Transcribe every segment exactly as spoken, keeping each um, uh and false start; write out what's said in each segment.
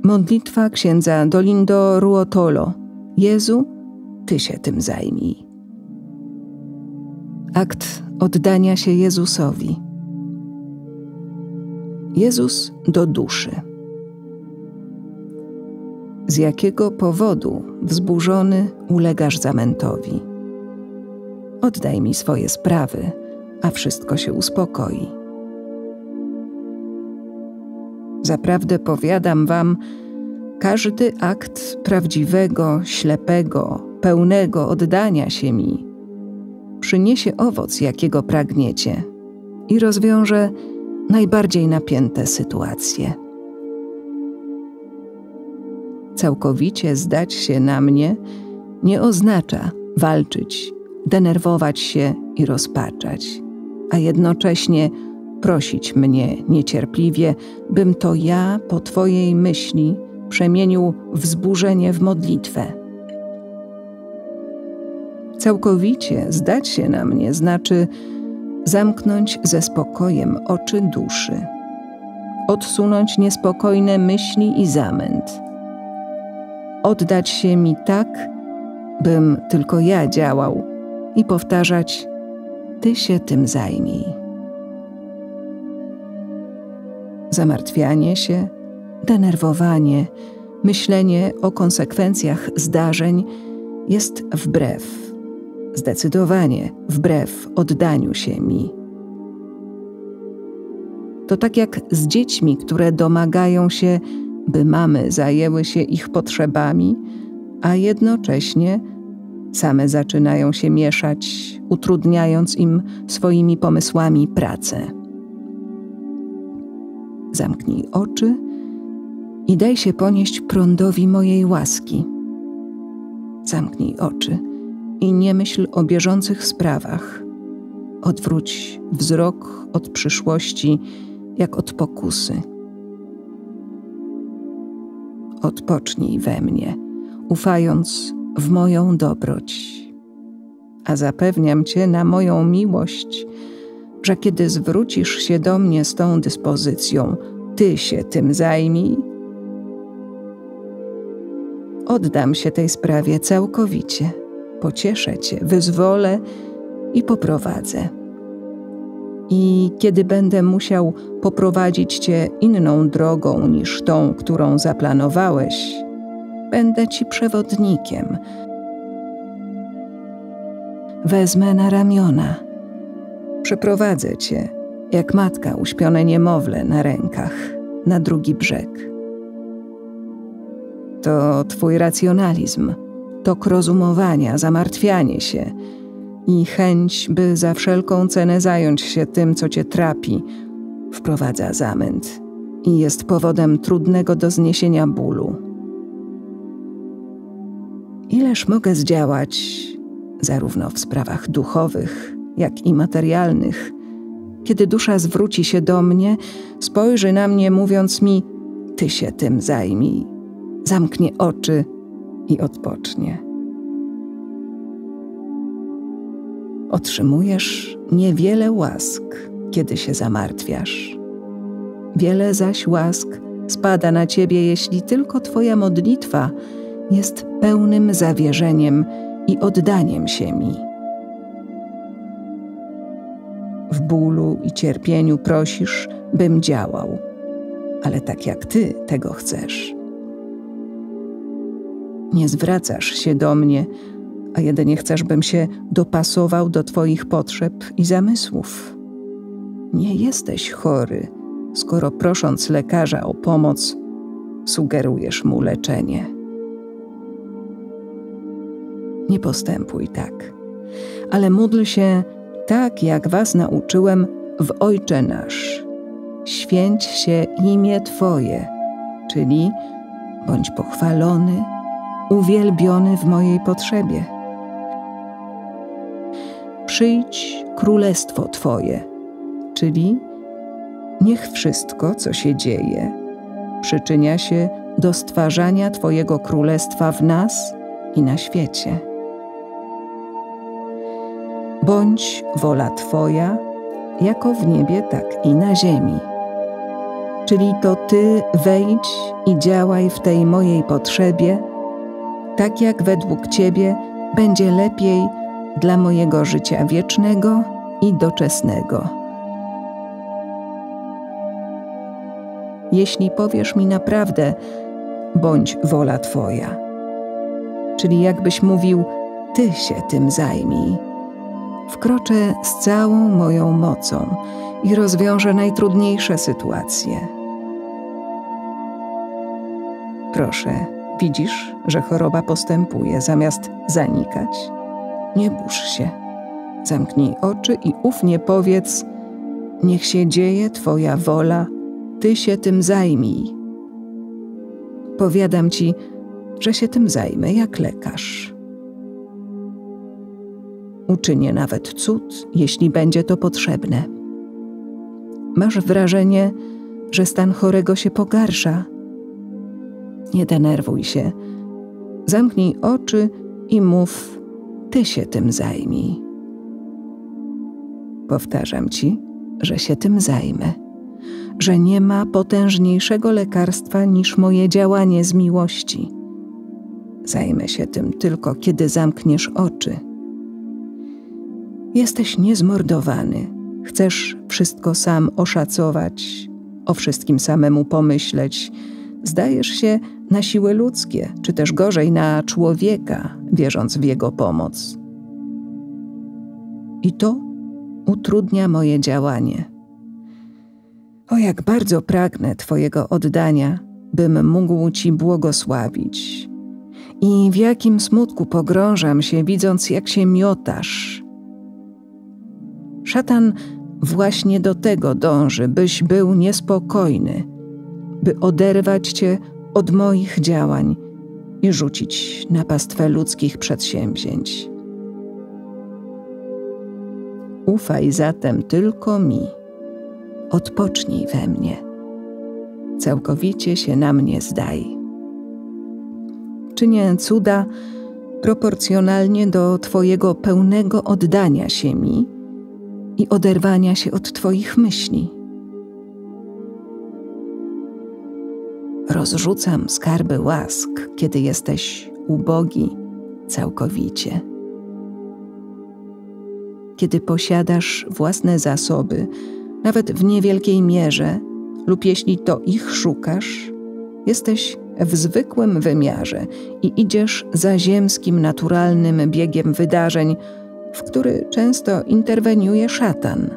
Modlitwa księdza Dolindo Ruotolo. Jezu, Ty się tym zajmij. Akt oddania się Jezusowi. Jezus do duszy. Z jakiego powodu wzburzony ulegasz zamętowi? Oddaj mi swoje sprawy, a wszystko się uspokoi. Zaprawdę powiadam wam, każdy akt prawdziwego, ślepego, pełnego oddania się mi przyniesie owoc, jakiego pragniecie, i rozwiąże najbardziej napięte sytuacje. Całkowicie zdać się na mnie nie oznacza walczyć, denerwować się i rozpaczać, a jednocześnie prosić mnie niecierpliwie, bym to ja po Twojej myśli przemienił wzburzenie w modlitwę. Całkowicie zdać się na mnie znaczy zamknąć ze spokojem oczy duszy, odsunąć niespokojne myśli i zamęt, oddać się mi tak, bym tylko ja działał i powtarzać: Ty się tym zajmij. Zamartwianie się, denerwowanie, myślenie o konsekwencjach zdarzeń jest wbrew, zdecydowanie wbrew oddaniu się mi. To tak jak z dziećmi, które domagają się, by mamy zajęły się ich potrzebami, a jednocześnie same zaczynają się mieszać, utrudniając im swoimi pomysłami pracę. Zamknij oczy i daj się ponieść prądowi mojej łaski. Zamknij oczy i nie myśl o bieżących sprawach. Odwróć wzrok od przyszłości, jak od pokusy. Odpocznij we mnie, ufając w moją dobroć. A zapewniam Cię na moją miłość, że kiedy zwrócisz się do mnie z tą dyspozycją, Ty się tym zajmij, oddam się tej sprawie całkowicie, pocieszę Cię, wyzwolę i poprowadzę. I kiedy będę musiał poprowadzić Cię inną drogą niż tą, którą zaplanowałeś, będę Ci przewodnikiem. Wezmę na ramiona, przeprowadzę Cię, jak matka uśpione niemowlę na rękach, na drugi brzeg. To Twój racjonalizm, tok rozumowania, zamartwianie się i chęć, by za wszelką cenę zająć się tym, co Cię trapi, wprowadza zamęt i jest powodem trudnego do zniesienia bólu. Ileż mogę zdziałać, zarówno w sprawach duchowych, jak i materialnych, kiedy dusza zwróci się do mnie, spojrzy na mnie, mówiąc mi: Ty się tym zajmij, zamknie oczy i odpocznie. Otrzymujesz niewiele łask, kiedy się zamartwiasz. Wiele zaś łask spada na Ciebie, jeśli tylko Twoja modlitwa jest pełnym zawierzeniem i oddaniem się mi. W bólu i cierpieniu prosisz, bym działał, ale tak jak Ty tego chcesz. Nie zwracasz się do mnie, a jedynie chcesz, bym się dopasował do Twoich potrzeb i zamysłów. Nie jesteś chory, skoro prosząc lekarza o pomoc, sugerujesz mu leczenie. Nie postępuj tak, ale módl się tak, jak was nauczyłem w Ojcze Nasz. Święć się imię Twoje, czyli bądź pochwalony, uwielbiony w mojej potrzebie. Przyjdź królestwo Twoje, czyli niech wszystko, co się dzieje, przyczynia się do stwarzania Twojego królestwa w nas i na świecie. Bądź wola Twoja, jako w niebie, tak i na ziemi. Czyli to Ty wejdź i działaj w tej mojej potrzebie, tak jak według Ciebie będzie lepiej dla mojego życia wiecznego i doczesnego. Jeśli powiesz mi naprawdę, bądź wola Twoja, czyli jakbyś mówił, Ty się tym zajmij, wkroczę z całą moją mocą i rozwiążę najtrudniejsze sytuacje. Proszę, widzisz, że choroba postępuje zamiast zanikać? Nie burz się. Zamknij oczy i ufnie powiedz, niech się dzieje Twoja wola, Ty się tym zajmij. Powiadam Ci, że się tym zajmę jak lekarz. Uczynię nawet cud, jeśli będzie to potrzebne. Masz wrażenie, że stan chorego się pogarsza? Nie denerwuj się. Zamknij oczy i mów, Ty się tym zajmij. Powtarzam Ci, że się tym zajmę, że nie ma potężniejszego lekarstwa niż moje działanie z miłości. Zajmę się tym tylko, kiedy zamkniesz oczy. Jesteś niezmordowany. Chcesz wszystko sam oszacować, o wszystkim samemu pomyśleć. Zdajesz się na siły ludzkie, czy też gorzej na człowieka, wierząc w jego pomoc. I to utrudnia moje działanie. O, jak bardzo pragnę Twojego oddania, bym mógł Ci błogosławić. I w jakim smutku pogrążam się, widząc, jak się miotasz. Szatan właśnie do tego dąży, byś był niespokojny, by oderwać Cię od moich działań i rzucić na pastwę ludzkich przedsięwzięć. Ufaj zatem tylko mi. Odpocznij we mnie. Całkowicie się na mnie zdaj. Czynię cuda proporcjonalnie do Twojego pełnego oddania się mi i oderwania się od Twoich myśli. Rozrzucam skarby łask, kiedy jesteś ubogi całkowicie. Kiedy posiadasz własne zasoby, nawet w niewielkiej mierze, lub jeśli to ich szukasz, jesteś w zwykłym wymiarze i idziesz za ziemskim, naturalnym biegiem wydarzeń, w który często interweniuje szatan.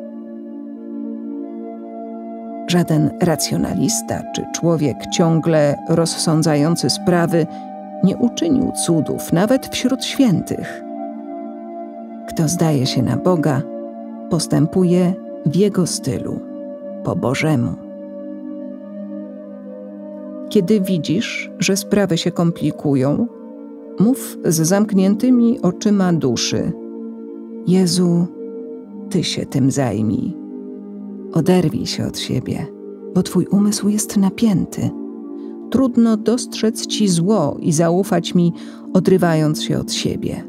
Żaden racjonalista czy człowiek ciągle rozsądzający sprawy nie uczynił cudów, nawet wśród świętych. Kto zdaje się na Boga, postępuje w Jego stylu, po Bożemu. Kiedy widzisz, że sprawy się komplikują, mów z zamkniętymi oczyma duszy: Jezu, Ty się tym zajmij. Oderwij się od siebie, bo Twój umysł jest napięty. Trudno dostrzec Ci zło i zaufać mi, odrywając się od siebie.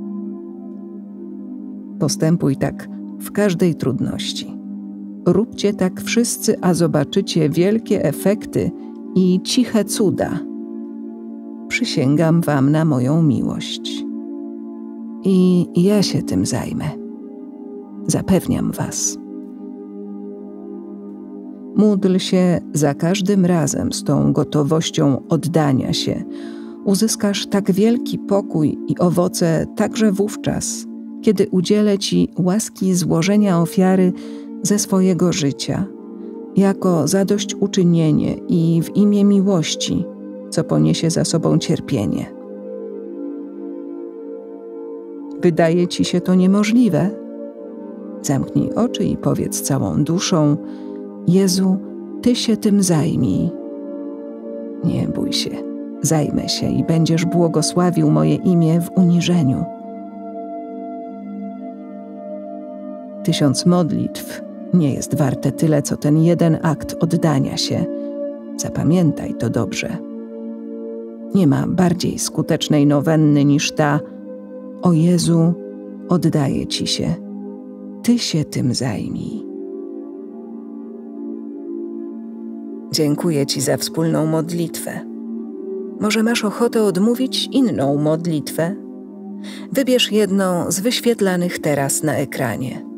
Postępuj tak w każdej trudności. Róbcie tak wszyscy, a zobaczycie wielkie efekty i ciche cuda. Przysięgam Wam na moją miłość. I ja się tym zajmę. Zapewniam Was. Módl się za każdym razem z tą gotowością oddania się. Uzyskasz tak wielki pokój i owoce także wówczas, kiedy udzielę Ci łaski złożenia ofiary ze swojego życia, jako zadośćuczynienie i w imię miłości, co poniesie za sobą cierpienie. Wydaje Ci się to niemożliwe? Zamknij oczy i powiedz całą duszą: Jezu, Ty się tym zajmij. Nie bój się, zajmę się i będziesz błogosławił moje imię w uniżeniu. Tysiąc modlitw nie jest warte tyle, co ten jeden akt oddania się. Zapamiętaj to dobrze. Nie ma bardziej skutecznej nowenny niż ta: O Jezu, oddaję Ci się. Ty się tym zajmij. Dziękuję Ci za wspólną modlitwę. Może masz ochotę odmówić inną modlitwę? Wybierz jedną z wyświetlanych teraz na ekranie.